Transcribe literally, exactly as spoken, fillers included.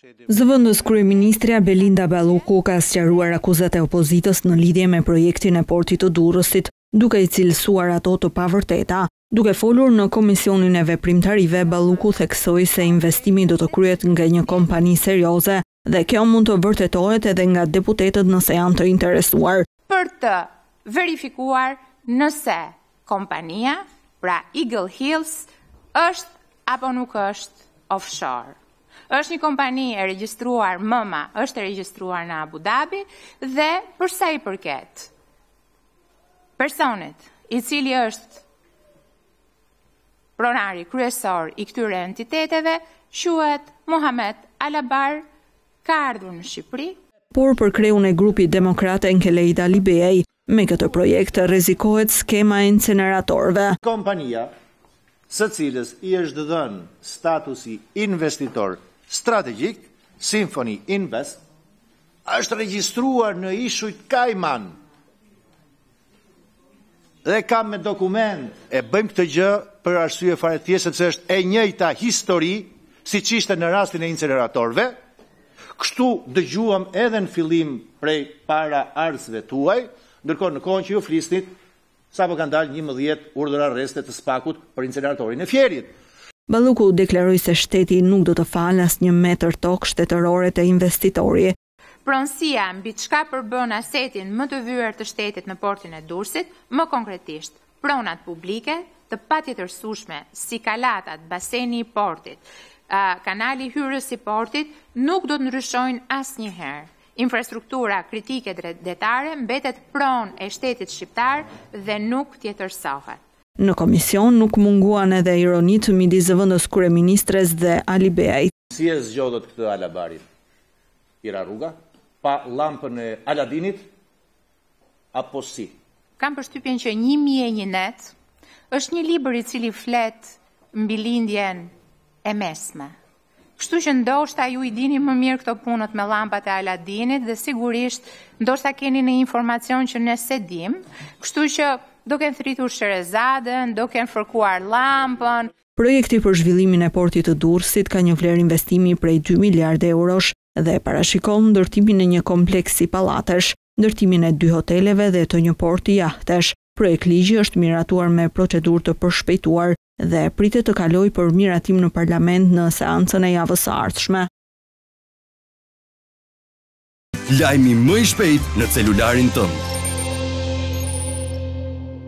Zëvendës kryeministrja Belinda Balluku ka sqaruar akuzat e opozitës në lidhje me projektin e portit të Durrësit, duke i cilësuar ato të pavërteta. Duke folur në Komisionin e Veprimtarive, Balluku theksoi se investimi do të kryhet nga një kompani serioze dhe kjo mund të vërtetohet edhe nga deputetët nëse janë të interesuar. Për të verifikuar nëse kompania, pra Eagle Hills, është apo nuk është offshore. Është një kompani e regjistruar, M M A është e regjistruar në Abu Dhabi dhe për sa i përket personit i cili është pronari kryesor i këtyre entiteteve, quhet Mohamed Alabar, ka ardhur në Shqipëri. Por për kreun e grupit demokrat Enkeleida Libeaj, me këtë projekt rrezikohet skema e inceneratorëve. Kompania së cilës i është dhënë statusi investitor strategjik, Symphony Invest, është regjistruar në Ishujt Kajman. Dhe kam me dokument e bëjmë këtë gjë për arsye fare thjesht sepse është e njëjta histori siç ishte në rastin e inceneratorëve. Kështu dëgjuam edhe në fillim prej para ardhësve tuaj, ndërkohë në kohën që ju flisnit, sapo kanë dalë njëmbëdhjetë urdhra arreste të spakut për inceneratorin e Fierit. Balluku deklaroi se shteti nuk do të falë asnjë metër tokë shtetërore të investitorit. Pronësia mbi çka përbën asetin më të vyer të shtetit në portin e Durrësit, më konkretisht, pronat publike të patjetërsueshme si kalatat, baseni i portit, kanali hyrës i portit, nuk do të ndryshojnë asnjëherë. Infrastruktura kritike dretare mbetet pronë e shtetit shqiptar dhe nuk tjetërsohet. Në komision nuk munguan edhe ironitë midis zëvendës kryeministres dhe Alibeajit. Si e zgjodhet këtë Alabarit? Ira rruga? Pa lampën e Aladinit? Apo si? Kam përshtypjen që një mijë e një net është një libër i cili flet mbi lindjen e mesme. Kështu që ndoshta ju i dini më mirë këto punët me llampat e Aladinit dhe sigurisht ndoshta keni një informacion që ne se dim. Kështu që do kenë thritur Sherezadën, do kenë fërkuar llampën. Projekti për zhvillimin e portit të Durrësit ka një vlerë investimi prej dy miliardë eurosh dhe parashikon ndërtimin e një kompleksi pallatesh, ndërtimin e dy hoteleve dhe të një porti jahtesh. Projekt ligji është miratuar me procedurë të përshpejtuar dhe pritet të kalojë për miratim në parlament në seancën e javës së ardhshme. Lajmi më i shpejt në celularin tënd.